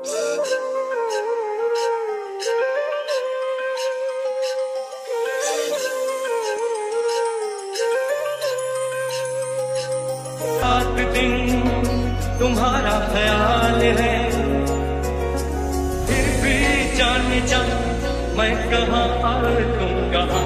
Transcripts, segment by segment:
रात दिन तुम्हारा ख्याल है, फिर भी जाने जा मैं कहाँ और तुम कहाँ।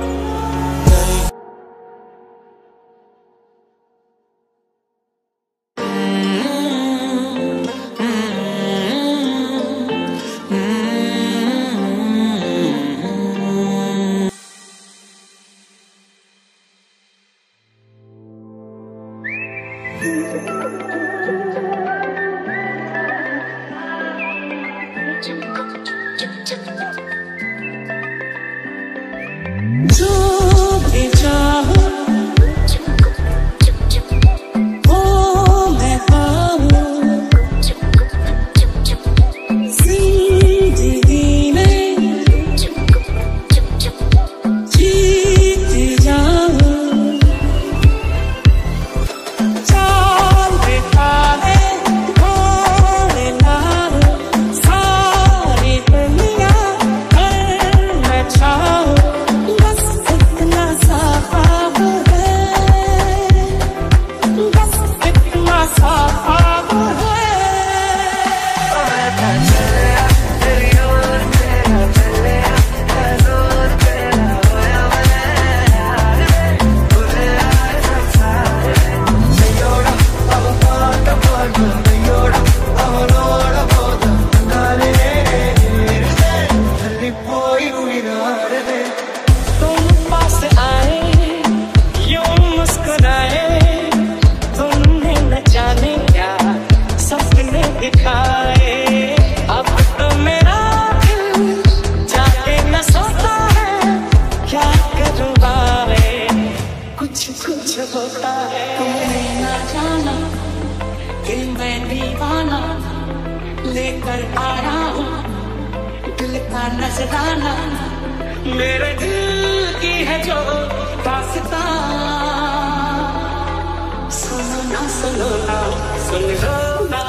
जो भी चाहो वो मैं पाऊं, जिंदगी में जीत जाऊं। चाल बेटा है घोड़े लाल, सारी दुनिया कर मैं चाहूं। बस इतना सा ख्वाब है, बस इतना सा ख्वाब है। तुम पास आए यूं मुस्कुराए, तुमने न जाने क्या सपने दिखाए। अब तो मेरा दिल जाके न सोता है, क्या करूँ बारे कुछ कुछ होता है। तुमने ना जाना दिल में दीवाना लेकर आया हूँ, दिल का नजराना मेरे दिल की है जो दास्तां। सुनो ना सुनो ना सुन लो ना।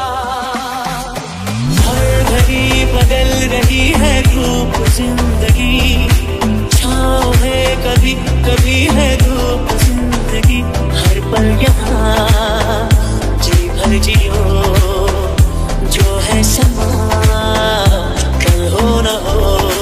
हर घड़ी बदल रही है रूप जिंदगी, छाँव है कभी कभी है धूप जिंदगी। हर पल यहाँ जी भर जियो, जो है समा कल हो न हो।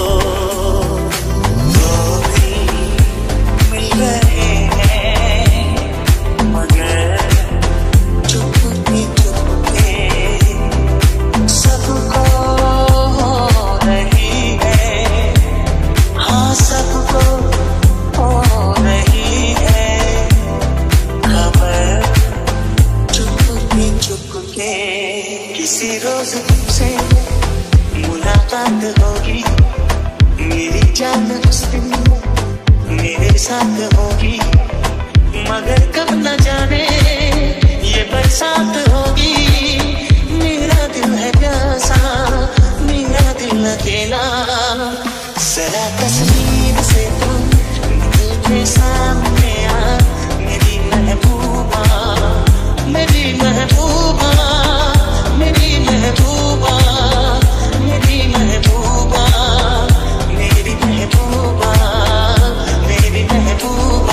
किसी रोज तुमसे मुलाकात होगी, मेरी जान उस दिन मेरे साथ होगी। मगर कब न जाने ये बरसात होगी। मेरा दिल है प्यासा, मेरा दिल अकेला। जरा तस्वीर से तुम दिल के सामने आ, मेरी महबूबा, मेरी महबूबा, मेरी महबूबा, मेरी महबूबा, मेरी महबूबा, मेरी महबूबा।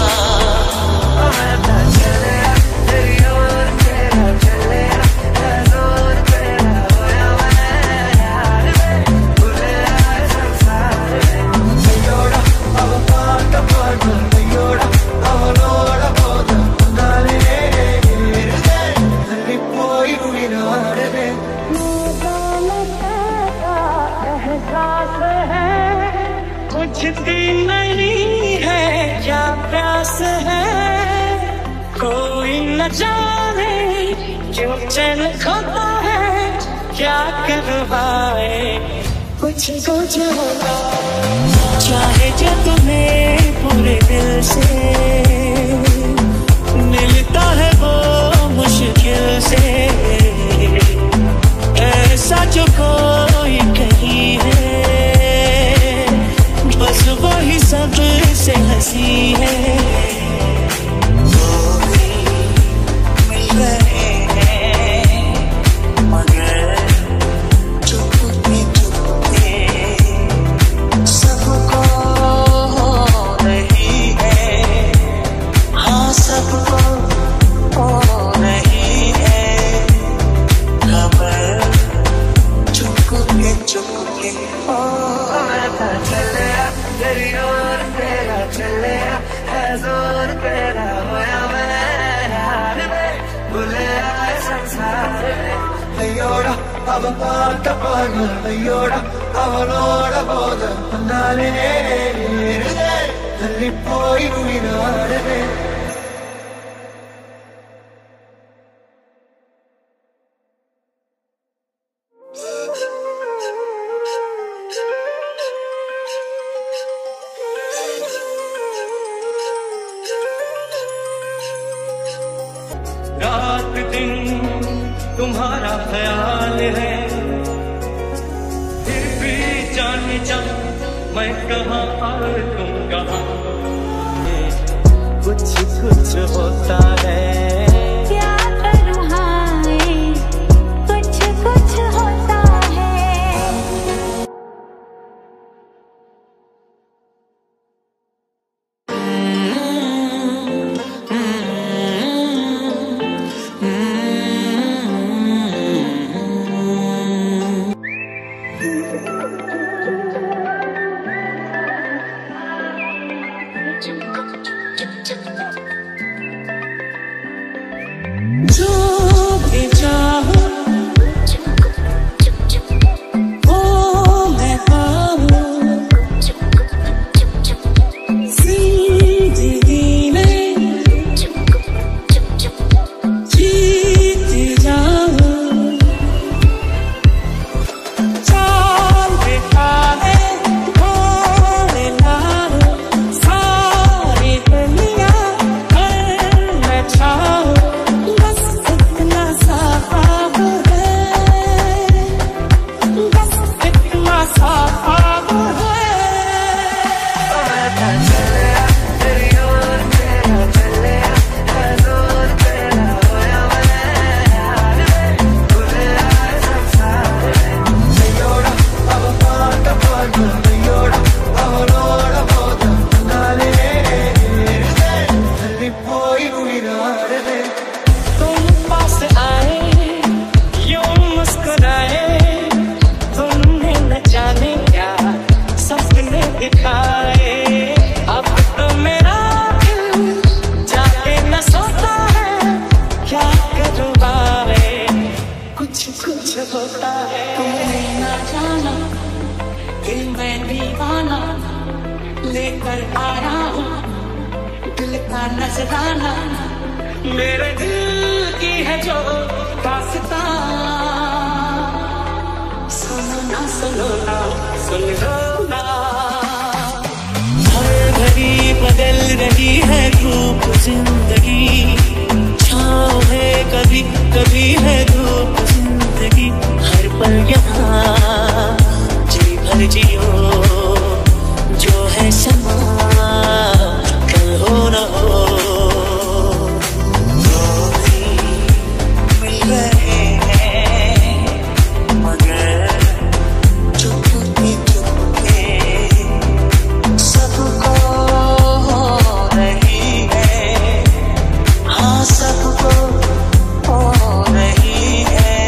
कुछ दिन नहीं है क्या प्यास है, कोई न जाने क्यों चैन खोता है। क्या करवाए कुछ कुछ होता, चाहे जो तुम्हें पूरे दिल से मिलता है वो मुश्किल से। ऐसा जो कोई कहीं है, बस वही सबसे हंसी है। वो भी मिल रहे हैं मगर चुप जोर तेरा होया मैं यार वे भूले आए संसार अयोड़ा अब पाट पागल अयोड़ा അവളോട ബോധം വന്നാലേ തള്ളിപ്പോയി വീണാടേ रात दिन तुम्हारा ख्याल है, फिर भी जाने जा मैं कहाँ और तुम कहाँ। कुछ कुछ होता है क्या करूँ हाय कुछ कुछ होता है। जो भी चाहो वो मैं पाऊं जिंदगी में जीत जाऊं। चाल बेटा है भोले लाल सारी दुनिया कर मैं चाहूं। होता है तुम्हें ना जाना दिल में दीवाना लेकर आया हूँ दिल का नजराना मेरे दिल की है जो दास्तां सुनो ना सुनो ना सुन लो ना। हर घड़ी बदल रही है रूप जिंदगी छाँव है कभी कभी है धूप जिंदगी हर पल यहाँ जी भर जियो जो है समा कल हो न हो मिल रहे हैं मगर चुपके चुपके सबको हो रही है हाँ सबको हो रही है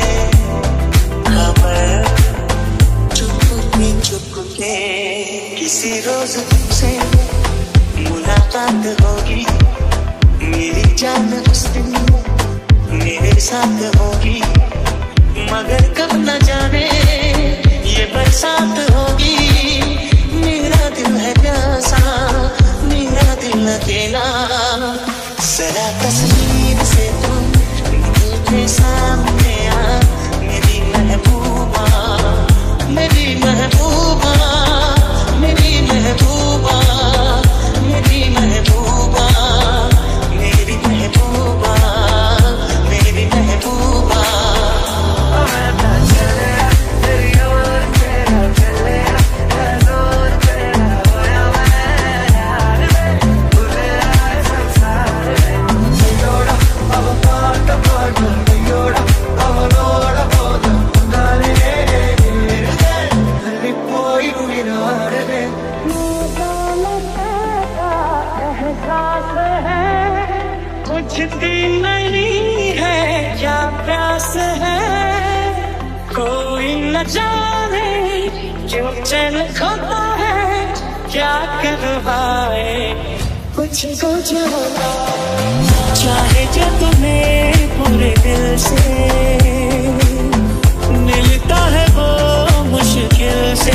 खबर चुपके चुपके किसी रोज तुमसे मुलाकात होगी मेरी जान उस दिन मेरे साथ होगी मगर कब न जाने ये बरसात होगी मेरा दिल है प्यासा मेरा दिल अकेला जरा तस्वीर से तुम दिल के सामने आ मेरी महबूबा मेरी महबूबा मेरी महबूबा मेरी महबूबा मेरी महबूबा मेरी महबूबा तेरी ओर तेरा चले जोर तेरा होया मैं यार भूले आए संसार अयोड़ा अब पाट पागल अयोड़ा അവളോട ബോധം വന്നാലേ തള്ളിപ്പോയി വീണാടേ एहसास है कुछ दिन नहीं है क्या प्यास है कोई न जाने क्यों चैन खोता है क्या करवाए कुछ कुछ होता चाहे जो तुम्हें पूरे दिल से मिलता है वो मुश्किल से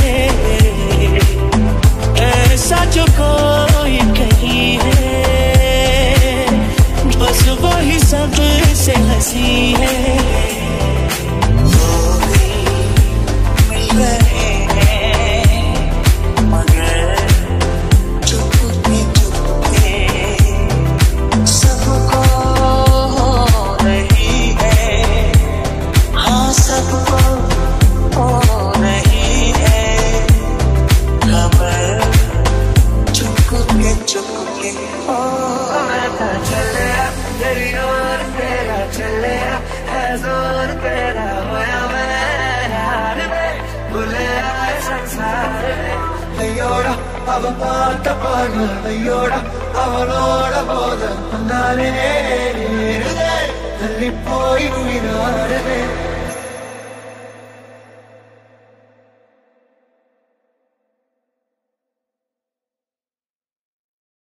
ऐसा जो कोई कहीं है बस वही सबसे हंसी है Ayyora, avalora boda, andare nere, nere, poi lui